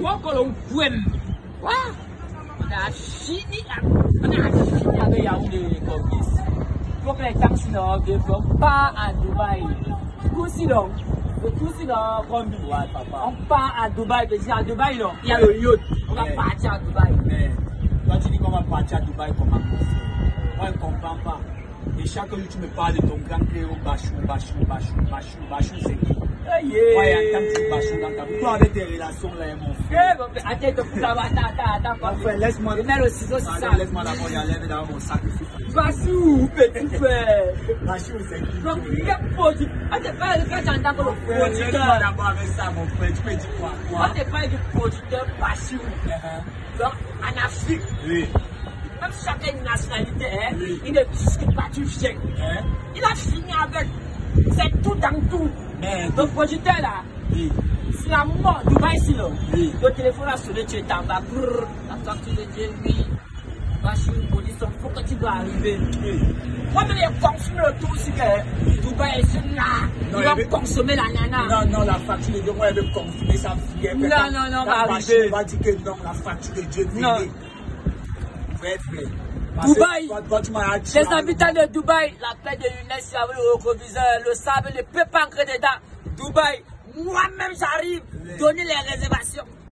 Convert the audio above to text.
Pourquoi qu'on poème? On a fini avec Yaoundé comme this. Pour que les taxis ne développent pas à Dubaï. Tout sinon, comme papa. On part à Dubaï, à Dubaï, non. Il y a le yacht. On va partir à Dubaï. Mais toi, tu dis qu'on va partir à Dubaï comment? Moi, je ne comprends pas. Et chaque jour, tu me parles de ton grand frère Bachou, c'est qui? Moi, j'entends Bachou dans ta bouche. Toi, avec tes relations là, mon frère. Attends, Mon frère, laisse-moi. mets le ciseau, c'est ça. Laisse-moi d'abord y aller dans mon sac. Bachou, petit frère. Bachou, c'est qui? Donc, il y a produit. Quand j'entends que le Laisse-moi producteur. d'abord avec ça, mon frère. Tu me dis quoi? Quand tu parles du producteur Bachou, donc en Afrique, Oui. même chaque nationalité, Oui. il ne discute pas du chèque. Il a fini avec. C'est tout dans tout. Mais Le producteur là, oui. c'est la mort. Dubaï, c'est là. Oui. Le téléphone a sonné, tu es en bas. Brrr, la facture de Dieu, oui. Bachou, production, il faut que tu dois arriver. Moi, je vais consommer le tout aussi que Dubaï est là. Il va consommer la nana. Non, la facture de Dieu, moi, elle veut confirmer sa fille. Non, va arriver. On va dire que non, la facture de Dieu, Non. Frère. Dubaï, Toi, tu m'as dit. les habitants de Dubaï, la paix de l'UNES, avec le retroviseur, le sable ne peut pas entrer dedans. Dubaï, moi-même j'arrive, donner les réservations.